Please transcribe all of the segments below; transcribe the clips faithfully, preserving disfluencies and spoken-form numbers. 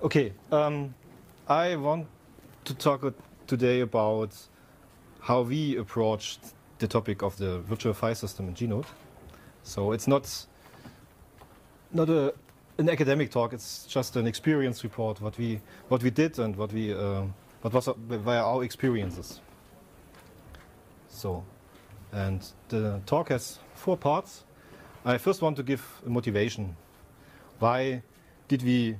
Okay, um, I want to talk today about how we approached the topic of the virtual file system in Gnode. So it's not not a, an academic talk. It's just an experience report. What we what we did and what we uh, what was via our experiences. So, and the talk has four parts. I first want to give a motivation. Why did we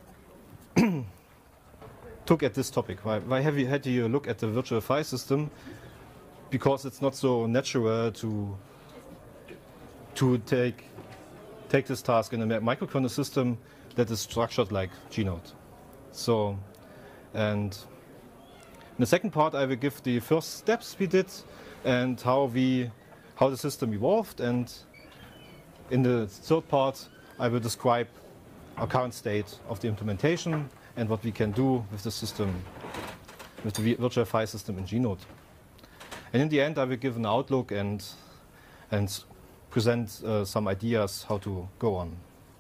took at this topic? Why, why have we had to look at the virtual file system? Because it's not so natural to to take take this task in a microkernel system that is structured like Gnode. So, and in the second part, I will give the first steps we did and how we how the system evolved. And in the third part, I will describe our current state of the implementation and what we can do with the system, with the virtual file system in Gnode. And in the end, I will give an outlook and and present uh, some ideas how to go on.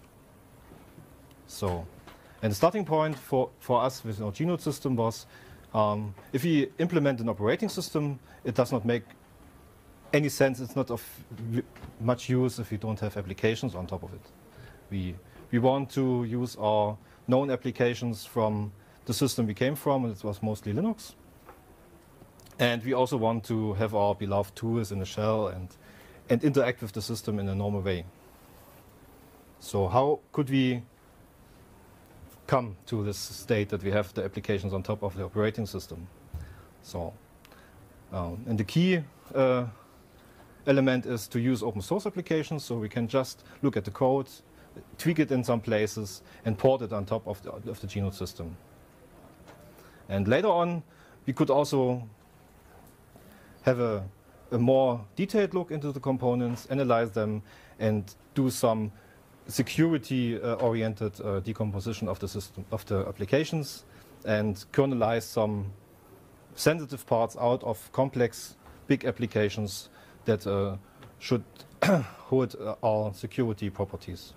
So, and the starting point for, for us with our Gnode system was, um, if we implement an operating system, it does not make any sense. It's not of much use if we don't have applications on top of it. We We want to use our known applications from the system we came from, and it was mostly Linux. And we also want to have our beloved tools in the shell and, and interact with the system in a normal way. So how could we come to this state that we have the applications on top of the operating system? So, um, and the key uh, element is to use open source applications, so we can just look at the code, tweak it in some places, and port it on top of the, of the Gnode system. And later on, we could also have a, a more detailed look into the components, analyze them, and do some security-oriented uh, uh, decomposition of the system, of the applications, and kernelize some sensitive parts out of complex, big applications that uh, should hold uh, our security properties.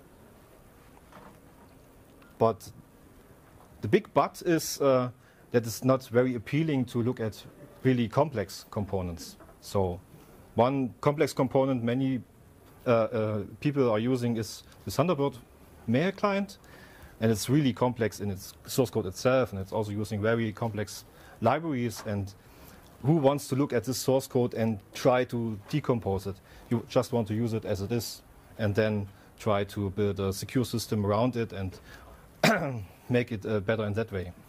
But the big but is uh, that it's not very appealing to look at really complex components. So one complex component many uh, uh, people are using is the Thunderbird mail client, and it's really complex in its source code itself, and it's also using very complex libraries. And who wants to look at this source code and try to decompose it? You just want to use it as it is, and then try to build a secure system around it and make it uh, better in that way.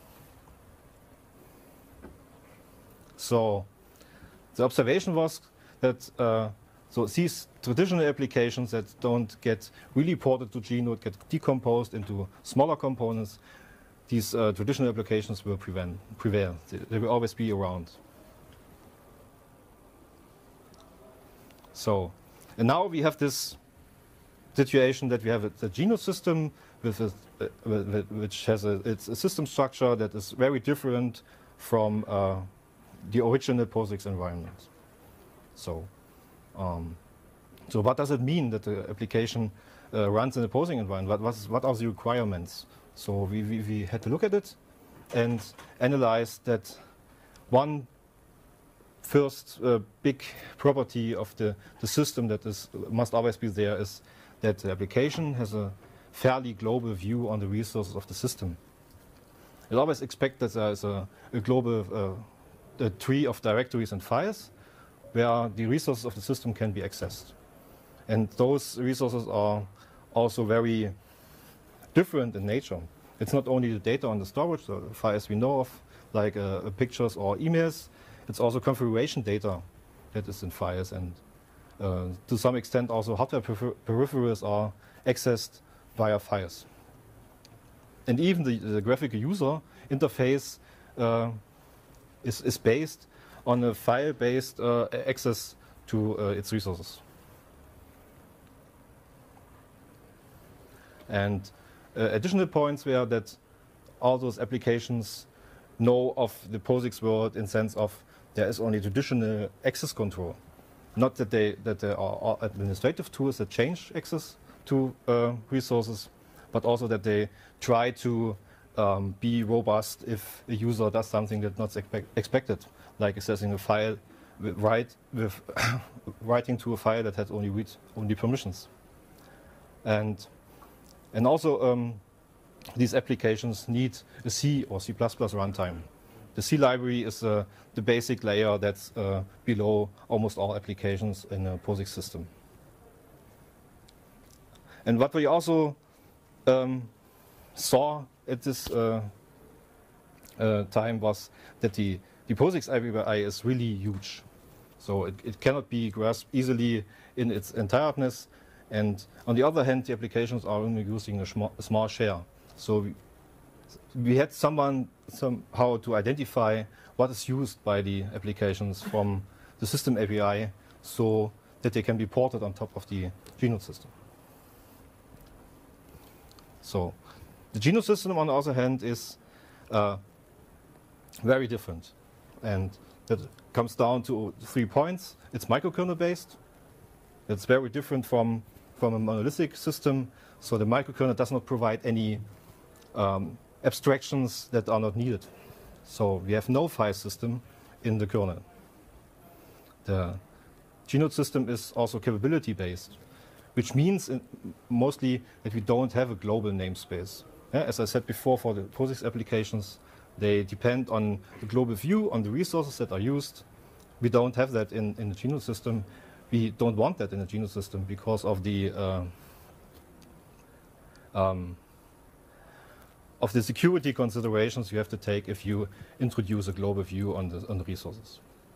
So the observation was that uh, so these traditional applications that don't get really ported to Gnode, get decomposed into smaller components, these uh, traditional applications will prevent, prevail. They, they will always be around. So, and now we have this situation that we have a, the Gnode system with a, uh, which has a, it's a system structure that is very different from uh, the original POSIX environment. So, um, so what does it mean that the application uh, runs in a POSIX environment? What, what, is, what are the requirements? So we, we, we had to look at it and analyze that one first uh, big property of the, the system that is must always be there is that the application has a fairly global view on the resources of the system. It always expects that there is a, a global uh, a tree of directories and files where the resources of the system can be accessed. And those resources are also very different in nature. It's not only the data on the storage, the files we know of, like uh, pictures or emails. It's also configuration data that is in files, and uh, to some extent also hardware peripherals are accessed via files. And even the, the graphical user interface uh, is, is based on a file-based uh, access to uh, its resources. And uh, additional points were that all those applications know of the POSIX world in sense of there is only traditional access control. Not that, they, that there are administrative tools that change access to uh, resources, but also that they try to um, be robust if a user does something that's not expect expected, like accessing a file, with write with writing to a file that has only read only permissions, and and also um, these applications need a C or C plus plus runtime. The C library is uh, the basic layer that's uh, below almost all applications in a POSIX system. And what we also um, saw at this uh, uh, time was that the, the POSIX A P I is really huge. So it, it cannot be grasped easily in its entireness. And on the other hand, the applications are only using a, a small share. So we, we had someone somehow to identify what is used by the applications from the system A P I so that they can be ported on top of the Genode system. So the Genode system, on the other hand, is uh, very different. And that comes down to three points. It's microkernel based. It's very different from, from a monolithic system. So the microkernel does not provide any um, abstractions that are not needed. So we have no file system in the kernel. The Genode system is also capability based, which means in mostly that we don't have a global namespace. Yeah, as I said before, for the POSIX applications, they depend on the global view, on the resources that are used. We don't have that in, in the Genode system. We don't want that in the Genode system because of the uh, um, of the security considerations you have to take if you introduce a global view on the, on the resources.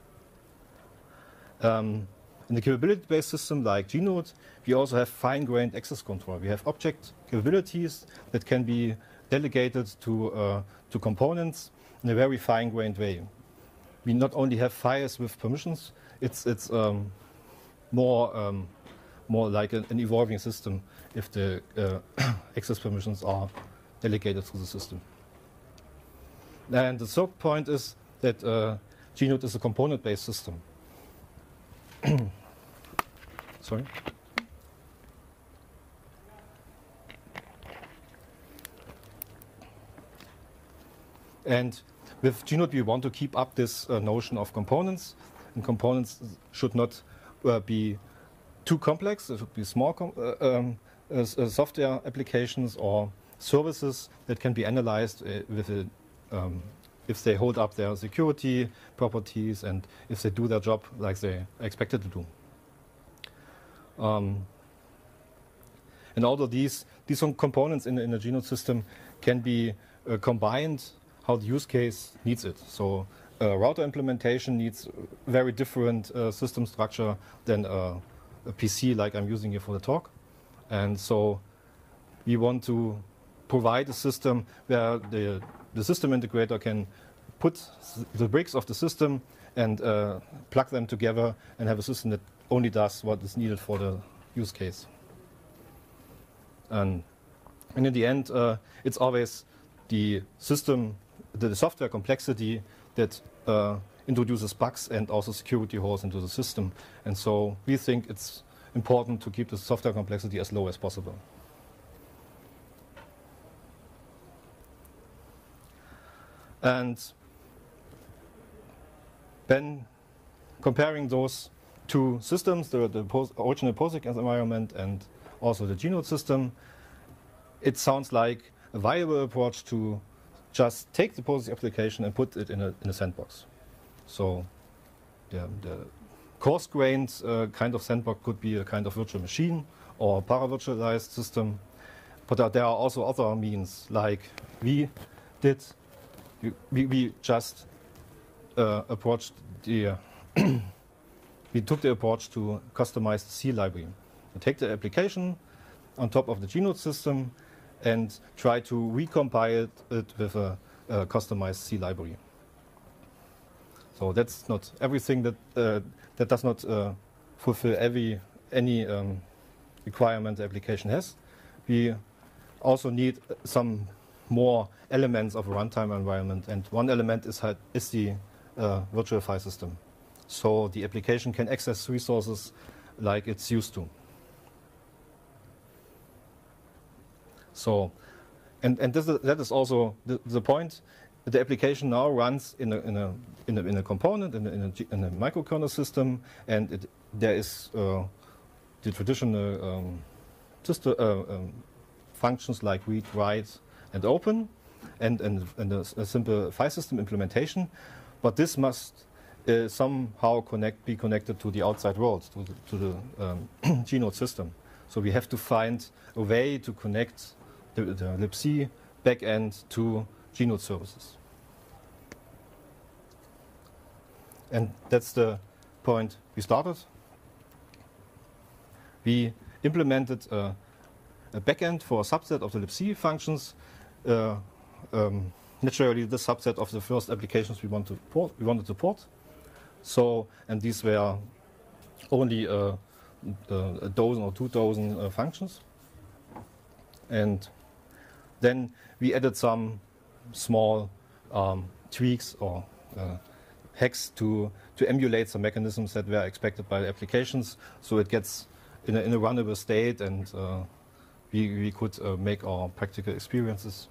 Um, in the capability-based system like Genode, we also have fine-grained access control. We have object capabilities that can be delegated to, uh, to components in a very fine-grained way. We not only have files with permissions, it's, it's um, more, um, more like an, an evolving system if the uh, access permissions are delegated through the system. And the third point is that uh, Genode is a component-based system. Sorry. And with Genode, we want to keep up this uh, notion of components. And components should not uh, be too complex. It should be small com uh, um, uh, software applications or services that can be analyzed uh, with a, um, if they hold up their security properties and if they do their job like they are expected to do. Um, and all of these, these components in the, in the Genode system can be uh, combined how the use case needs it. So uh, router implementation needs very different uh, system structure than uh, a P C like I'm using here for the talk. And so we want to provide a system where the, the system integrator can put the bricks of the system and uh, plug them together and have a system that only does what is needed for the use case. And, and in the end, uh, it's always the system, the, the software complexity that uh, introduces bugs and also security holes into the system. And so we think it's important to keep the software complexity as low as possible. And then comparing those two systems, the, the pos original POSIX environment and also the Genode system, it sounds like a viable approach to just take the POSIX application and put it in a, in a sandbox. So the, the coarse-grained uh, kind of sandbox could be a kind of virtual machine or para-virtualized system. But uh, there are also other means, like we did. We, we just uh, approached the, uh, we took the approach to customize the C library. We take the application on top of the Genode system and try to recompile it, it with a, a customized C library. So that's not everything that, uh, that does not uh, fulfill every, any um, requirement the application has. We also need some more elements of a runtime environment, and one element is, is the uh, virtual file system. So the application can access resources like it's used to. So and and this is, that is also the, the point. The application now runs in a in a in a, in a component in a, in a, in a microkernel system, and it, there is uh, the traditional um, system, uh, um, functions like read, write, and open, and and, and a, a simple file system implementation. But this must uh, somehow connect be connected to the outside world, to the, to the um, G-Node system. So we have to find a way to connect the, the libc backend to G-Node services. And that's the point we started. We implemented a, a backend for a subset of the libc functions. Uh, um, naturally, the subset of the first applications we want to port, we wanted to port. So, and these were only uh, a dozen or two dozen uh, functions. And then we added some small um, tweaks or uh, hacks to, to emulate some mechanisms that were expected by the applications, so it gets in a, in a runnable state, and uh, we, we could uh, make our practical experiences.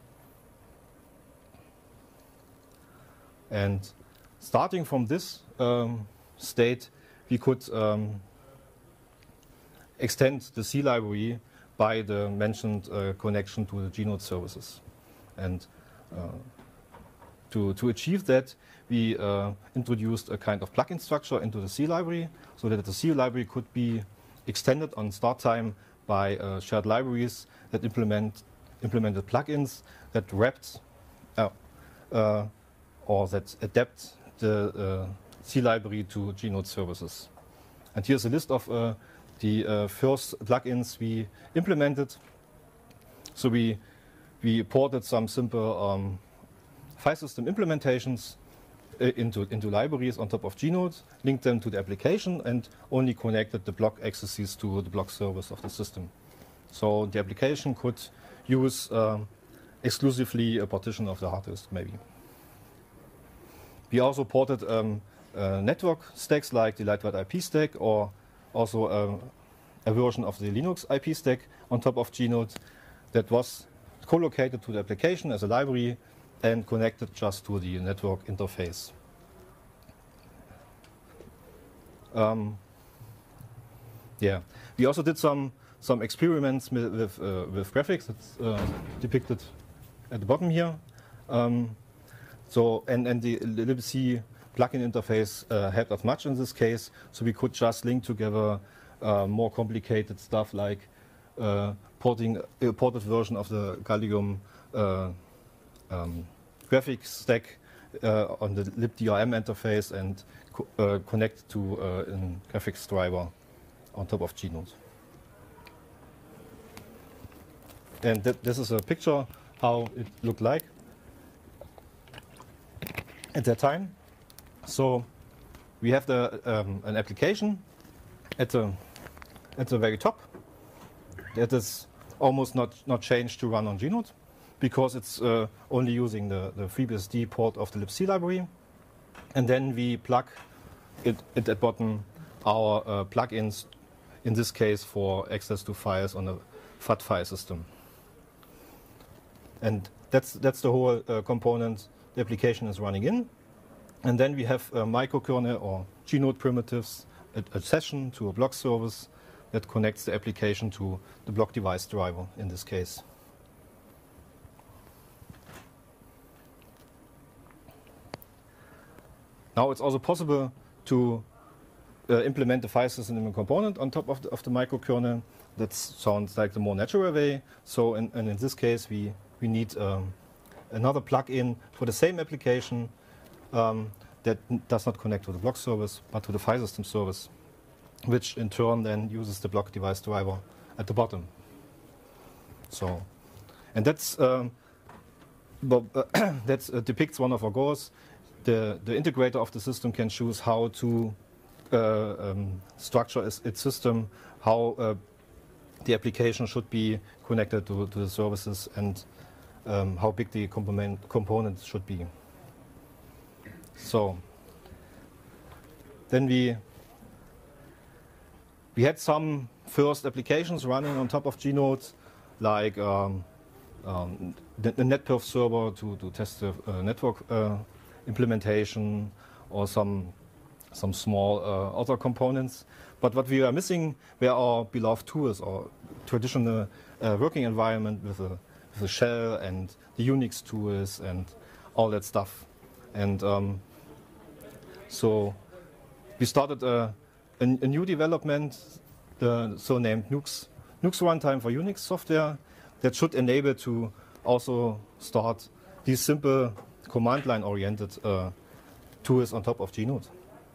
And starting from this um, state, we could um, extend the C library by the mentioned uh, connection to the G-Node services. And uh, to, to achieve that, we uh, introduced a kind of plugin structure into the C library, so that the C library could be extended on start time by uh, shared libraries that implement implemented plugins that wrapped uh, uh, or that adapt the uh, C library to G-Node services. And here's a list of uh, the uh, first plugins we implemented. So we we ported some simple um, file system implementations uh, into into libraries on top of G-Node, linked them to the application, and only connected the block accesses to the block service of the system. So the application could use uh, exclusively a partition of the hard disk, maybe. We also ported um, uh, network stacks like the lightweight I P stack, or also uh, a version of the Linux I P stack on top of G-Node that was co-located to the application as a library and connected just to the network interface. Um, yeah, we also did some some experiments with with, uh, with graphics. It's uh, depicted at the bottom here. Um, so and and the libc plugin interface uh, helped us much in this case. So we could just link together uh, more complicated stuff like uh, porting a ported version of the Gallium uh, um, graphics stack uh, on the libdrm interface and co uh, connect to uh, a graphics driver on top of G-Node. And th this is a picture how it looked like at that time. So we have the um, an application at the at the very top that is almost not not changed to run on G-Node, because it's uh, only using the, the FreeBSD port of the libc library. And then we plug it at the bottom our uh, plugins, in this case for access to files on a F A T file system. And that's, that's the whole uh, component the application is running in. And then we have a microkernel or G-Node primitives, a, a session to a block service that connects the application to the block device driver in this case. Now it's also possible to uh, implement the file system in a component on top of the, of the microkernel. That sounds like the more natural way. So in, and in this case, we, we need um, another plugin for the same application um, that does not connect to the block service, but to the file system service, which in turn then uses the block device driver at the bottom. So, and that's, um, that uh, depicts one of our goals. The, the integrator of the system can choose how to uh, um, structure its, its system, how uh, the application should be connected to, to the services, and um, how big the component, component should be. So then we we had some first applications running on top of G-Node, like um, um, the, the NetPerf server to, to test the uh, network uh, implementation, or some some small uh, other components. But what we are missing were our beloved tools, or traditional uh, working environment with a, with a shell and the Unix tools and all that stuff. And um, so we started a, a, a new development, the so-named Nux, Nux runtime for Unix software, that should enable to also start these simple command line oriented uh, tools on top of Gnode.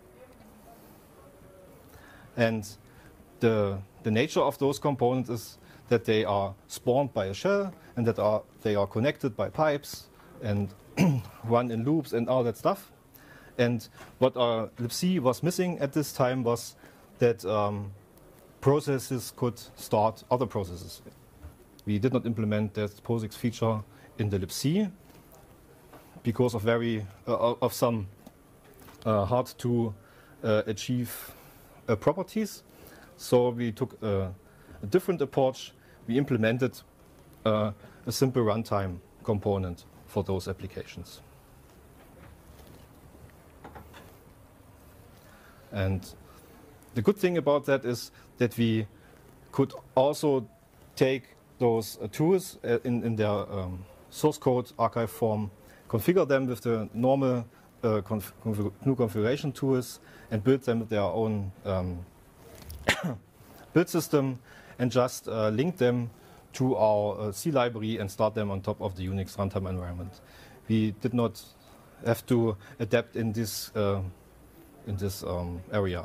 And the, the nature of those components is that they are spawned by a shell, and that are, they are connected by pipes and run in loops and all that stuff. And what our libc was missing at this time was that um, processes could start other processes. We did not implement that POSIX feature in the libc because of very uh, of some uh, hard to uh, achieve uh, properties. So we took a, a different approach. We implemented uh, a simple runtime component for those applications. And the good thing about that is that we could also take those uh, tools uh, in, in their um, source code archive form, configure them with the normal uh, conf config new configuration tools, and build them with their own um, build system, and just uh, link them to our uh, C library and start them on top of the Unix runtime environment. We did not have to adapt in this uh, in this um, area.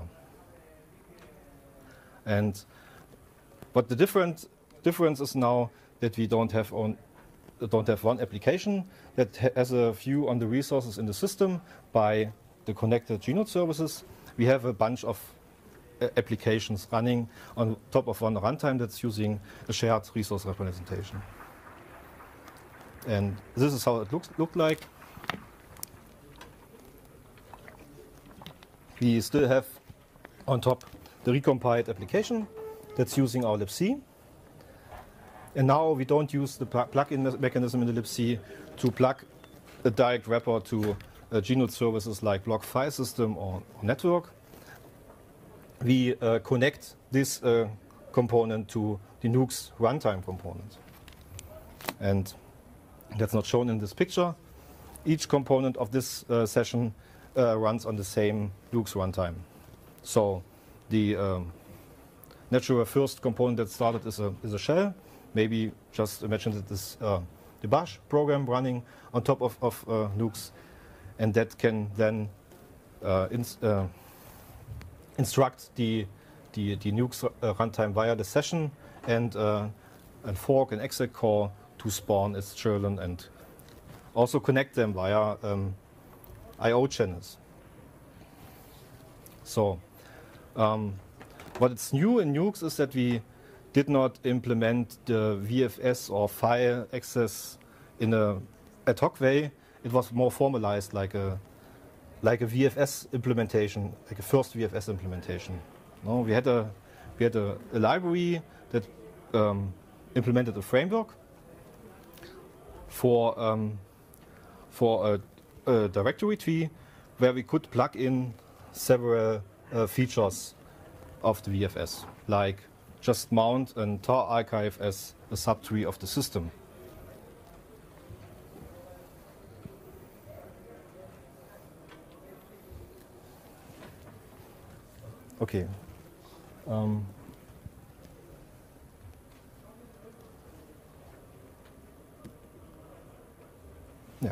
And but the different difference is now that we don't have on don't have one application that ha has a view on the resources in the system by the connected Gnode services. We have a bunch of uh, applications running on top of one runtime that's using a shared resource representation. And this is how it looks looked like. We still have on top the recompiled application that's using our libc. And now we don't use the plug-in me mechanism in the libc to plug a direct wrapper to uh, Gnode services like block file system or, or network. We uh, connect this uh, component to the Nux runtime component. And that's not shown in this picture. Each component of this uh, session uh, runs on the same Nux runtime. So the um, natural first component that started is a, is a shell. Maybe just imagine that this uh, the bash program running on top of, of uh, Nux, and that can then uh, ins uh, instruct the, the, the Nux uh, runtime via the session and, uh, and fork and exec call to spawn its children, and also connect them via um, I O channels. So um, what is new in Nux is that we did not implement the V F S or file access in a ad hoc way. It was more formalized, like a like a V F S implementation, like a first V F S implementation. No, we had a we had a, a library that um, implemented a framework for um, for a, a directory tree where we could plug in several uh, features of the V F S, like just mount a tar archive as a subtree of the system. Okay. Um, yeah.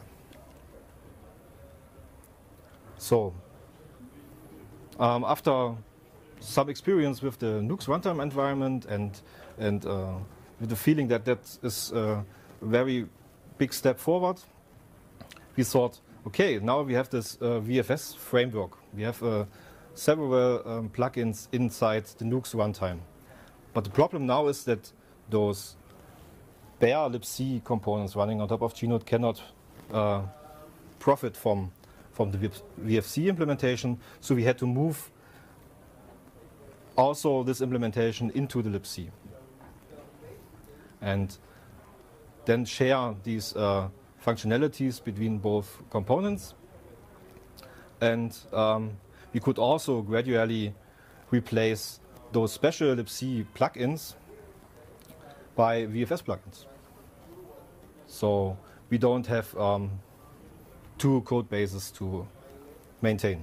So, um, after some experience with the Nux runtime environment and and uh, with the feeling that that is a very big step forward, we thought, okay, now we have this uh, V F S framework. We have uh, several um, plugins inside the Nux runtime. But the problem now is that those bare libc components running on top of Gnode cannot uh, profit from from the V F C implementation. So we had to move also this implementation into the libc. And then share these uh, functionalities between both components. And um, we could also gradually replace those special libc plugins by V F S plugins. So we don't have um, two code bases to maintain.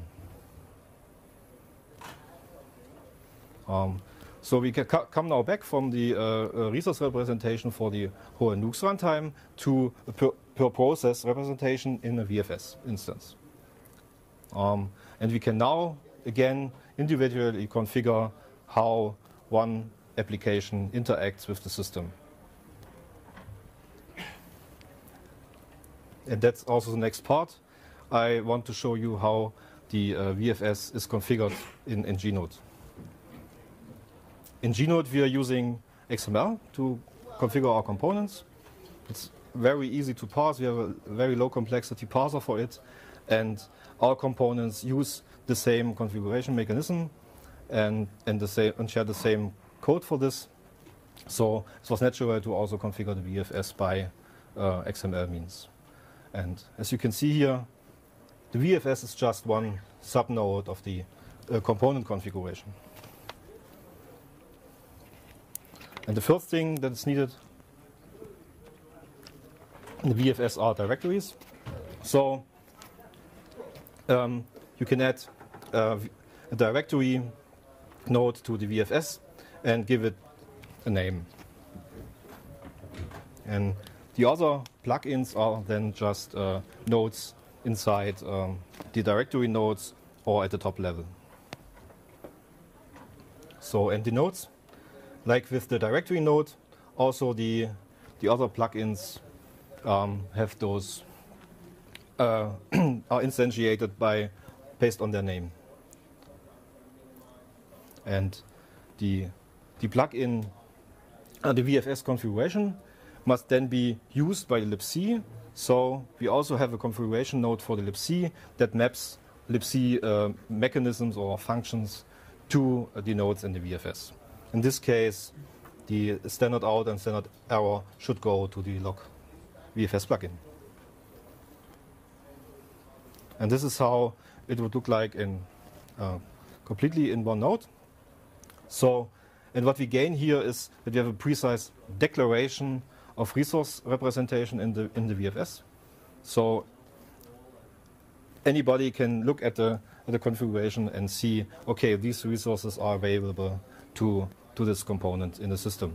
Um, so we can come now back from the uh, uh, resource representation for the whole Nux runtime to a per, per process representation in a V F S instance. Um, and we can now, again, individually configure how one application interacts with the system. And that's also the next part. I want to show you how the uh, V F S is configured in, in Gnode. In Gnode, we are using X M L to configure our components. It's very easy to parse. We have a very low complexity parser for it. And our components use the same configuration mechanism and, and, the same, and share the same code for this. So it was natural to also configure the V F S by uh, X M L means. And as you can see here, the V F S is just one subnode of the uh, component configuration. And the first thing that is needed in the V F S are directories. So um, you can add uh, a directory node to the V F S and give it a name. And the other plugins are then just uh, nodes inside um, the directory nodes or at the top level. So, and the nodes, like with the directory node, also the, the other plugins um, have those, uh, are instantiated by, based on their name. And the, the plugin, uh, the V F S configuration must then be used by the libc. So we also have a configuration node for the libc that maps libc uh, mechanisms or functions to uh, the nodes in the V F S. In this case, the standard out and standard error should go to the log V F S plugin. And this is how it would look like in uh, completely in one node. So, and what we gain here is that we have a precise declaration of resource representation in the in the V F S. So anybody can look at the at the configuration and see, okay, these resources are available to to this component in the system.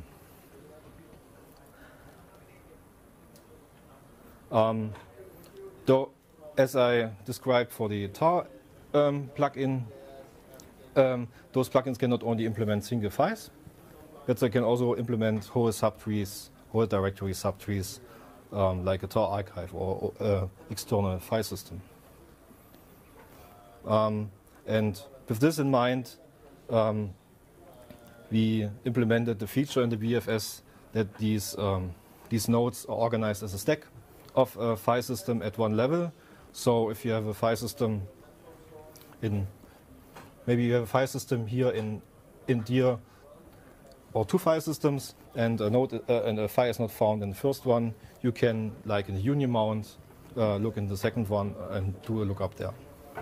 Um, though, as I described for the tar um, plugin, um, those plugins can not only implement single files, but they can also implement whole subtrees, whole directory subtrees, um, like a tar archive or uh, external file system. Um, and with this in mind, um, we implemented the feature in the V F S that these um, these nodes are organized as a stack of a file system at one level. So if you have a file system in, maybe you have a file system here in in dir or two file systems, and a node uh, and a file is not found in the first one, you can, like in the union mount, uh, look in the second one and do a lookup there.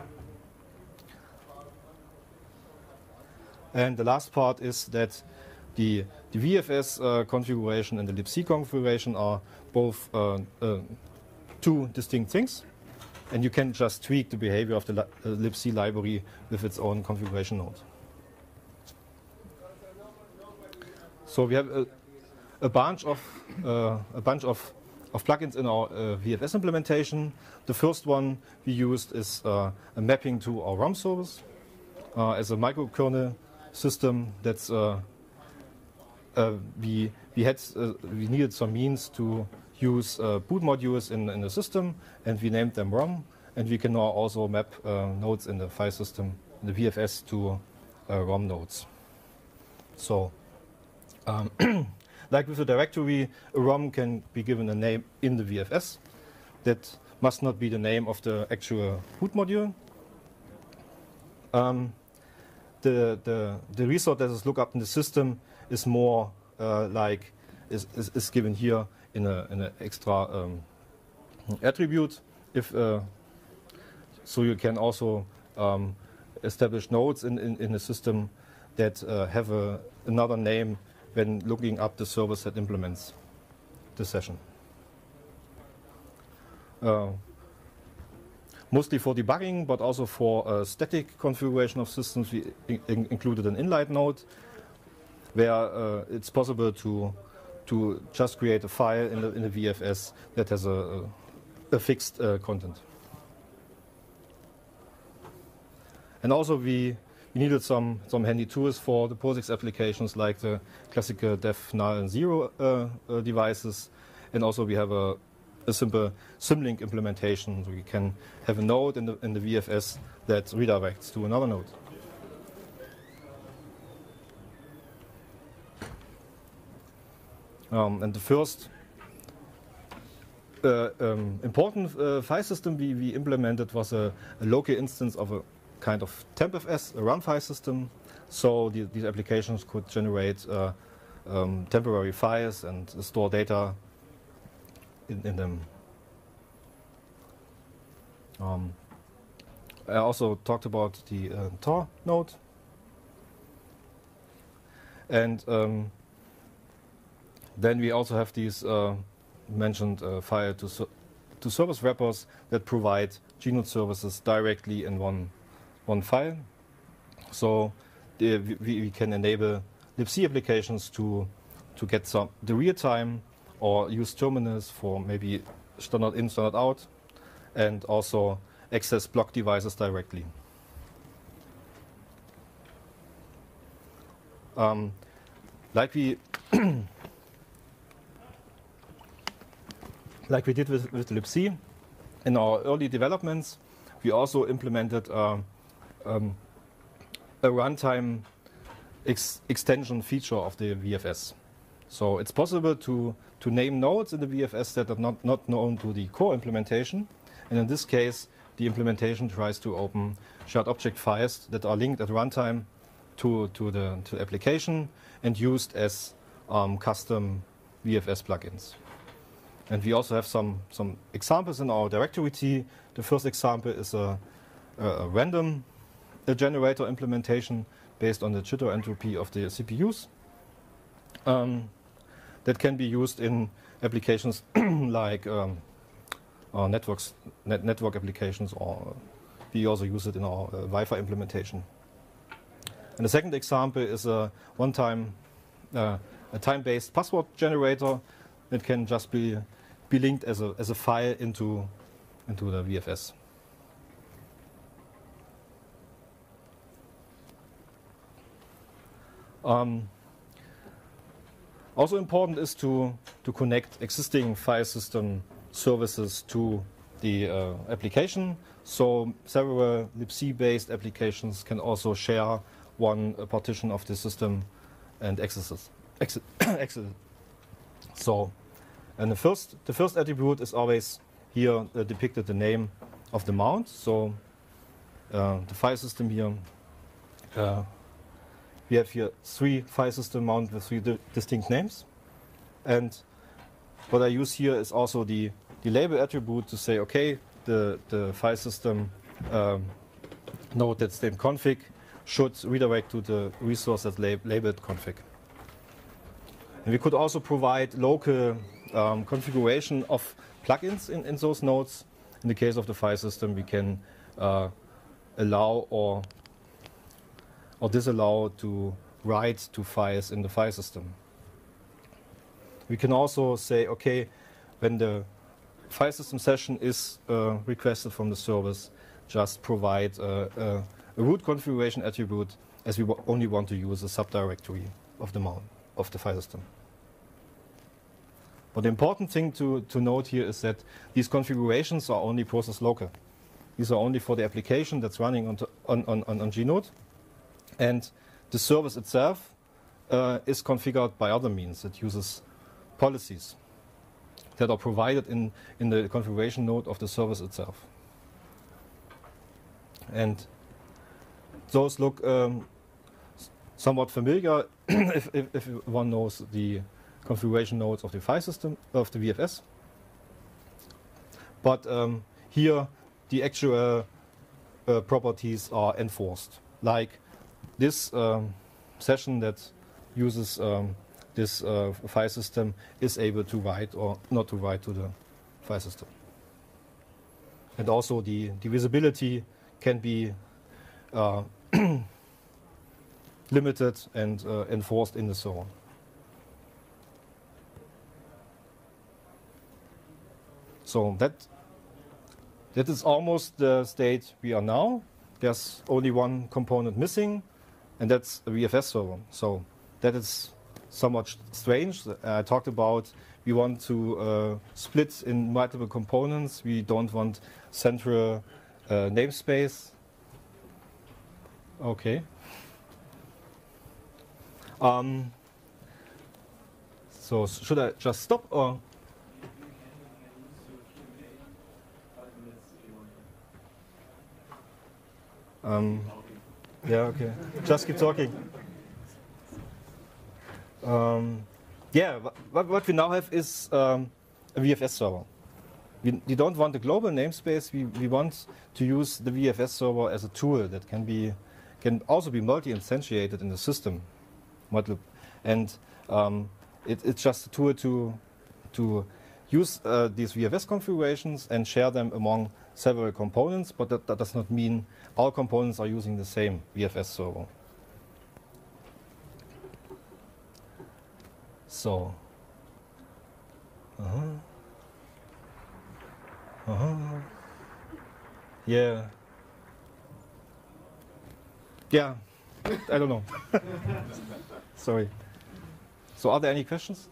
And the last part is that the, the V F S uh, configuration and the libc configuration are both uh, uh, two distinct things, and you can just tweak the behavior of the li uh, libc library with its own configuration node. So we have a, a bunch of uh, a bunch of, of plugins in our uh, V F S implementation. The first one we used is uh, a mapping to our ROM service uh, as a microkernel system. That's uh, uh, we we had uh, we needed some means to use uh, boot modules in in the system, and we named them ROM. And we can now also map uh, nodes in the file system, in the V F S, to uh, ROM nodes. So, um, like with a directory, a ROM can be given a name in the V F S. That must not be the name of the actual boot module. Um, The, the, the resource that is looked up in the system is more uh, like is, is, is given here in a in an extra um, attribute. If uh, so, you can also um, establish nodes in, in, in the system that uh, have a, another name when looking up the service that implements the session. Uh, mostly for debugging, but also for uh, static configuration of systems, we in included an inline node where uh, it's possible to to just create a file in the, in the V F S that has a, a, a fixed uh, content. And also we, we needed some, some handy tools for the POSIX applications like the classical def, null, and zero uh, uh, devices. And also we have a, a simple symlink implementation. So we can have a node in the, in the V F S that redirects to another node. Um, and the first uh, um, important uh, file system we, we implemented was a, a local instance of a kind of tempfs, a run file system. So the, these applications could generate uh, um, temporary files and store data in, in them. Um, I also talked about the uh, Tor node. And um, then we also have these uh, mentioned uh, file to, ser to service wrappers that provide Gnode services directly in one one file. So the, we, we can enable libc applications to to get some the real time or use terminals for maybe standard in, standard out, and also access block devices directly. Um, like we like we did with, with libc in our early developments, we also implemented uh, Um, a runtime ex extension feature of the V F S. So it's possible to, to name nodes in the V F S that are not, not known to the core implementation. And in this case, the implementation tries to open shared object files that are linked at runtime to, to the to application and used as um, custom V F S plugins. And we also have some, some examples in our directory. The first example is a, a, a random a generator implementation based on the jitter entropy of the C P Us um, that can be used in applications like um, uh, networks, net network applications, or we also use it in our uh, Wi-Fi implementation. And the second example is a one-time, uh, a time-based password generator that can just be be linked as a as a file into into the V F S. Um, also important is to, to connect existing file system services to the uh, application. So several libc-based applications can also share one uh, partition of the system and access it. So, and the first, the first attribute is always here uh, depicted the name of the mount. So uh, the file system here. Uh, We have here three file system mount with three di distinct names. And what I use here is also the, the label attribute to say, okay, the, the file system um, node that's named config should redirect to the resource that's lab labeled config. And we could also provide local um, configuration of plugins in, in those nodes. In the case of the file system, we can uh, allow or or disallow to write to files in the file system. We can also say, okay, when the file system session is uh, requested from the service, just provide uh, uh, a root configuration attribute, as we only want to use a subdirectory of the mount of the file system. But the important thing to, to note here is that these configurations are only process local. These are only for the application that's running on, on, on, on Gnode. And the service itself uh, is configured by other means. It uses policies that are provided in, in the configuration node of the service itself. And those look um, somewhat familiar if, if, if one knows the, configuration nodes of the file system of the V F S. But um, here the actual uh, properties are enforced, like this um, session that uses um, this uh, file system is able to write or not to write to the file system. And also the, the visibility can be uh, limited and uh, enforced in the server. So that that is almost the state we are now. There's only one component missing, and that's a V F S server. So that is somewhat strange. I talked about we want to uh, split in multiple components. We don't want central uh, namespace. Okay. Um, so should I just stop or? Um, yeah, okay. Just keep talking. Um, yeah, what, what we now have is um, a V F S server. We, we don't want a global namespace. We, we want to use the V F S server as a tool that can be can also be multi-instantiated in the system. And um, it, it's just a tool to to use uh, these V F S configurations and share them among several components, but that, that does not mean all components are using the same V F S server. So, uh-huh. Uh-huh. Yeah. Yeah, I don't know. Sorry. So are there any questions?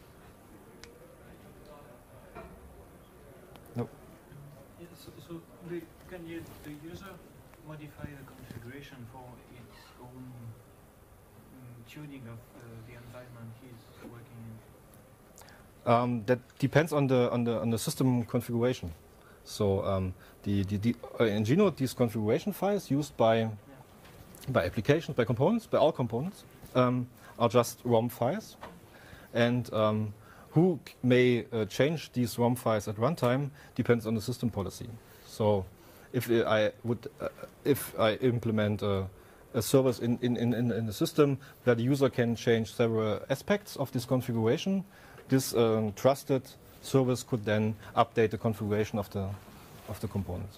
No. Yeah, so so the, can you, the user modify the configuration for its own um, tuning of uh, the environment he's working in? Um, that depends on the on the on the system configuration. So um, the the, the uh, in Gino these configuration files used by yeah. by applications, by components, by all components um, are just ROM files, and um, who may uh, change these ROM files at runtime depends on the system policy. So if I would uh, if I implement a, a service in, in, in, in the system where the user can change several aspects of this configuration, this um, trusted service could then update the configuration of the of the components.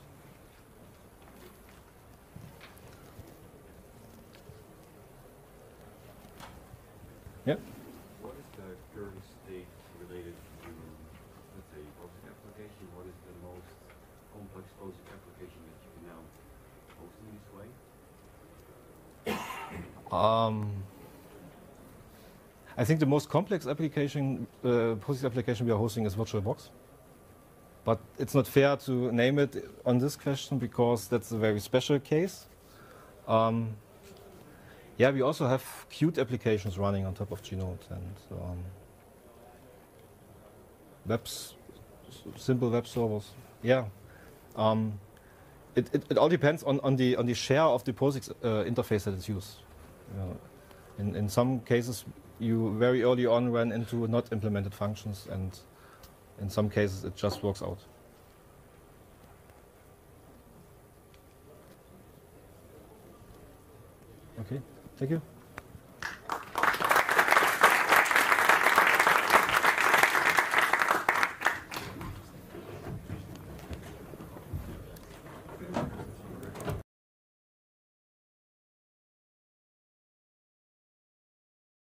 Yeah. What is the current state related to, let's say, POSIX application? What is the most complex POSIX application that you can now host in this way? Um, I think the most complex application, uh, POSIX application we are hosting is VirtualBox. But it's not fair to name it on this question because that's a very special case. Um, yeah, we also have Qt applications running on top of Gnode and um, webs, simple web servers. Yeah, um, it, it it all depends on on the on the share of the POSIX uh, interface that is used. Uh, in in some cases, you very early on run into not implemented functions, and in some cases it just works out. Okay, thank you.